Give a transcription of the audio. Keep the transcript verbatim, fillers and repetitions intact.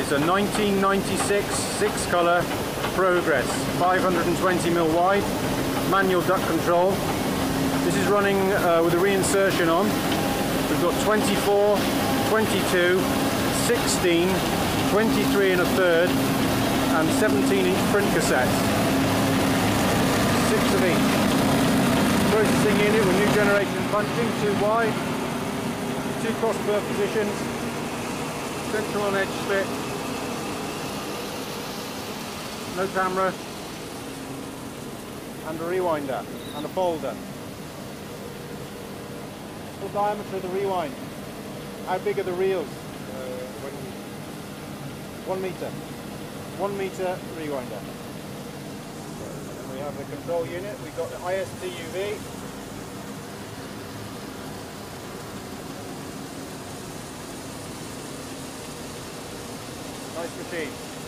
is a nineteen ninety-six six colour Progress, five hundred twenty mil wide, manual duct control. This is running uh, with a reinsertion on. We've got twenty-four, twenty-two, sixteen, twenty-three and a third, and seventeen inch print cassettes. Six of each. Processing unit with new generation punching, two wide, two cross burr positions, central on edge split, no camera, and a rewinder and a folder. The diameter of the rewind. How big are the reels? Uh, one meter. One meter rewinder. And we have the control unit. We've got the I S T U V. Nice machine.